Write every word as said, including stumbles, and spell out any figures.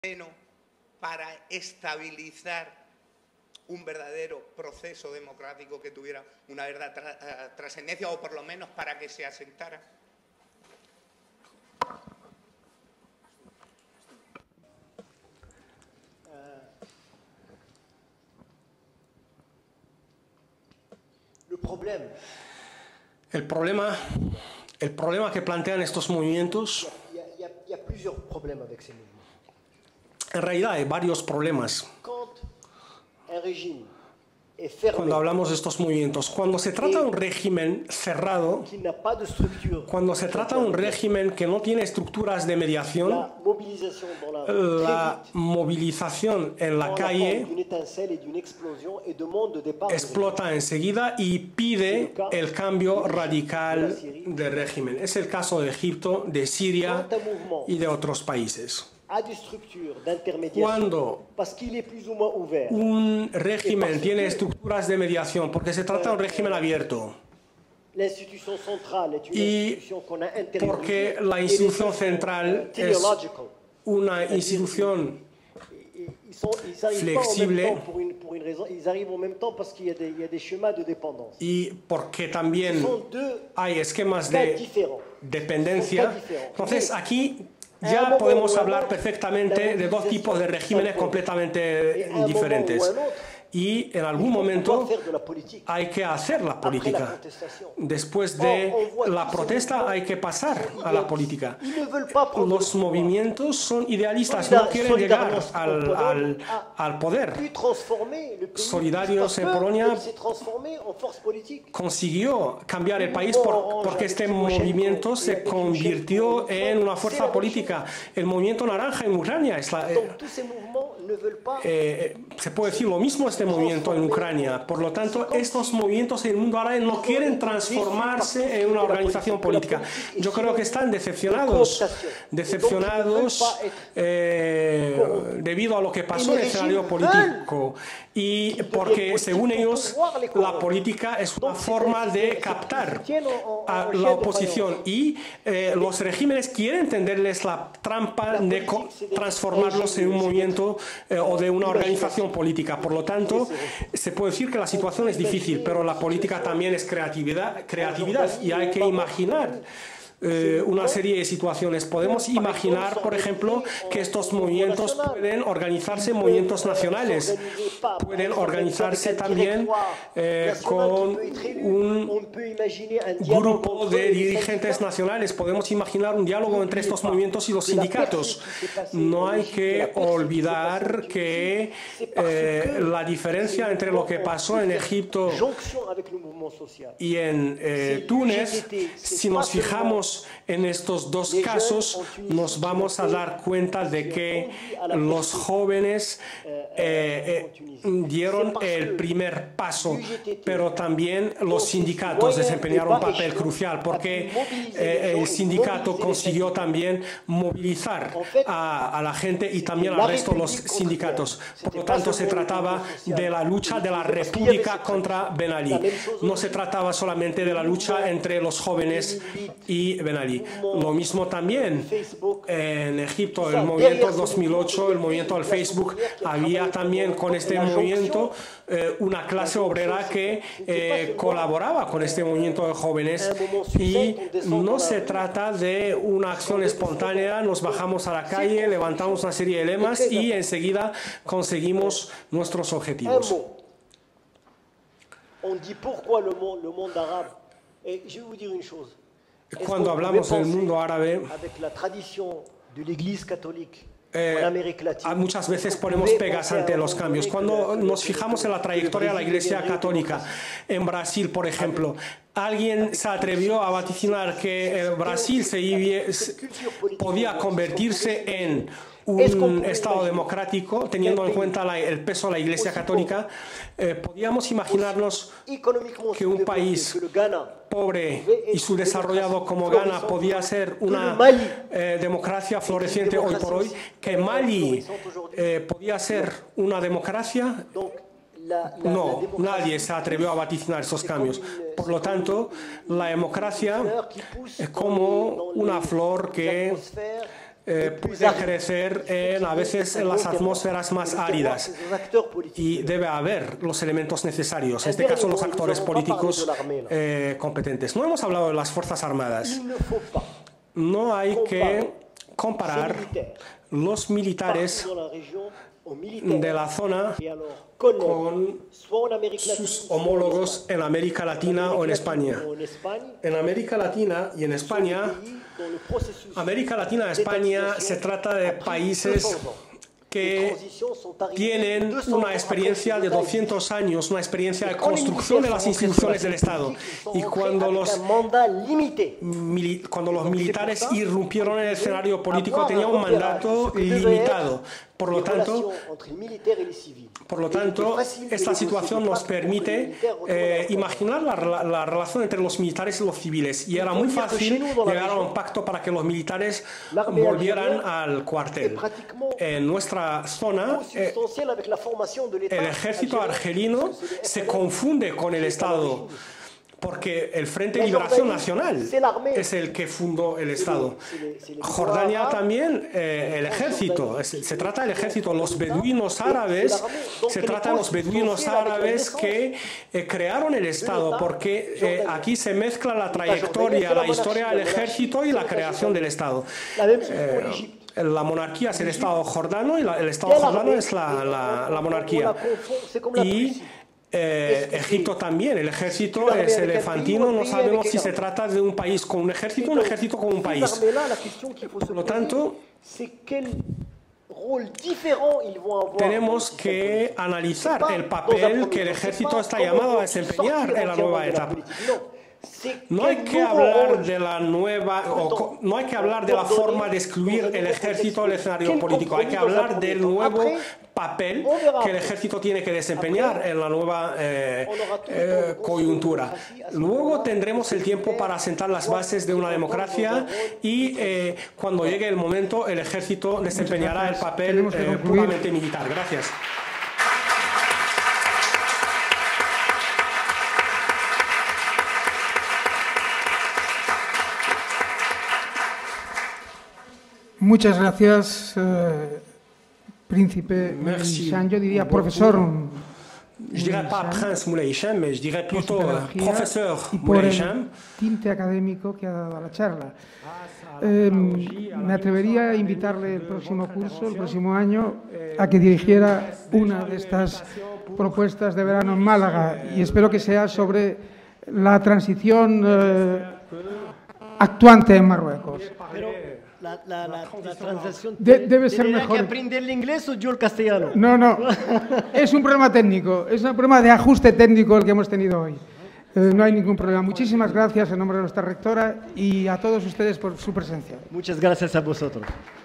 terreno para estabilizar un verdadero proceso democrático que tuviera una verdadera tra trascendencia, o por lo menos para que se asentara? El problema, el problema que plantean estos movimientos, en realidad hay varios problemas. Cuando hablamos de estos movimientos, cuando se trata de un régimen cerrado, cuando se trata de un régimen que no tiene estructuras de mediación, la movilización en la calle explota enseguida y pide el cambio radical del régimen. Es el caso de Egipto, de Siria y de otros países. Cuando un régimen tiene estructuras de mediación, porque se trata de un régimen abierto, y porque la institución central es una institución flexible, y porque también hay esquemas de dependencia, entonces aquí ya podemos hablar perfectamente de dos tipos de regímenes completamente diferentes. Y en algún momento hay que hacer la política. Después de la protesta hay que pasar a la política. Los movimientos son idealistas, no quieren llegar al, al, al poder. Solidarios en Polonia consiguió cambiar el país por, porque este movimiento se convirtió en una fuerza política. El movimiento naranja en Ucrania es la, eh, eh, se puede decir lo mismo este movimiento en Ucrania. Por lo tanto, estos movimientos en el mundo árabe no quieren transformarse en una organización política. Yo creo que están decepcionados, decepcionados eh, debido a lo que pasó en el escenario político, y porque según ellos la política es una forma de captar a la oposición, y eh, los regímenes quieren tenderles la trampa de transformarlos en un movimiento eh, o de una organización política. Por lo tanto, se puede decir que la situación es difícil, pero la política también es creatividad, creatividad y hay que imaginar eh, una serie de situaciones. Podemos imaginar, por ejemplo, que estos movimientos pueden organizarse en movimientos nacionales, pueden organizarse también eh, con un grupo de dirigentes nacionales. Podemos imaginar un diálogo entre estos movimientos y los sindicatos. No hay que olvidar que eh, la diferencia entre lo que pasó en Egipto y en eh, Túnez, si nos fijamos en estos dos casos, nos vamos a dar cuenta de que los jóvenes eh, eh, dieron el primer paso, pero también los sindicatos desempeñaron un papel crucial, porque eh, el sindicato consiguió también movilizar a, a la gente y también al resto de los sindicatos. Por lo tanto, se trataba de la lucha de la República contra Ben Ali. No se trataba solamente de la lucha entre los jóvenes y Ben Ali. Lo mismo también en Egipto, el movimiento dos mil ocho, el movimiento del Facebook, había también con este movimiento eh, una clase obrera que eh, colaboraba con este movimiento de jóvenes, y no se trata de una acción espontánea, nos bajamos a la calle, levantamos una serie de lemas y enseguida conseguimos nuestros objetivos. Cuando hablamos del mundo árabe, eh, muchas veces ponemos pegas ante los cambios. Cuando nos fijamos en la trayectoria de la Iglesia Católica, en Brasil, por ejemplo, alguien se atrevió a vaticinar que Brasil se, podía convertirse en un Estado democrático, teniendo en cuenta la, el peso de la Iglesia Católica. Eh, podíamos imaginarnos que un país pobre y subdesarrollado como Ghana podía ser una eh, democracia floreciente hoy por hoy, que Mali eh, podía ser una democracia. No, nadie se atrevió a vaticinar esos cambios. Por lo tanto, la democracia es como una flor que eh, puede crecer en, a veces en las atmósferas más áridas y debe haber los elementos necesarios, en este caso los actores políticos eh, competentes. No hemos hablado de las Fuerzas Armadas. No hay que comparar los militares de la zona con sus homólogos en América Latina o en España. En América Latina y en España, América Latina y España se trata de países que tienen una experiencia de doscientos años, una experiencia de construcción de las instituciones del Estado. Y cuando los, cuando los militares irrumpieron en el escenario político, tenían un mandato limitado. Por lo tanto, por lo tanto, esta situación nos permite eh, imaginar la, la relación entre los militares y los civiles. Y era muy fácil llegar a un pacto para que los militares volvieran al cuartel. En nuestra zona, eh, el ejército argelino se confunde con el Estado, porque el Frente de Liberación Nacional es el que fundó el Estado. Jordania también, eh, el ejército, es, se trata del ejército. Los beduinos árabes, se trata de los beduinos árabes que eh, crearon el Estado, porque eh, aquí se mezcla la trayectoria, la historia del ejército y la creación del Estado. Eh, La monarquía es el Estado jordano y la, el Estado jordano es la, la, la monarquía. Y Eh, Egipto también, el ejército es elefantino, no sabemos si se trata de un país con un ejército o un ejército con un país. Por lo tanto, tenemos que analizar el papel que el ejército está llamado a desempeñar en la nueva etapa. No hay que hablar de la nueva, o no hay que hablar de la forma de excluir el ejército del escenario político. Hay que hablar del nuevo papel que el ejército tiene que desempeñar en la nueva eh, eh, coyuntura. Luego tendremos el tiempo para sentar las bases de una democracia y eh, cuando llegue el momento el ejército desempeñará el papel eh, puramente militar. Gracias. Muchas gracias, eh, príncipe Moulay-Hichem. Yo diría profesor. Je dirais pas Prince Moulay-Hichem, mais je dirais plutôt profesor Moulay-Hichem. Tinte académico que ha dado a la charla. Eh, me atrevería a invitarle el próximo curso, el próximo año, a que dirigiera una de estas propuestas de verano en Málaga y espero que sea sobre la transición eh, actuante en Marruecos. La, la, la, la transición de, debe ser mejor. ¿Que aprender el inglés o yo el castellano? No, no. Es un problema técnico. Es un problema de ajuste técnico el que hemos tenido hoy. Eh, no hay ningún problema. Muchísimas gracias en nombre de nuestra rectora y a todos ustedes por su presencia. Muchas gracias a vosotros.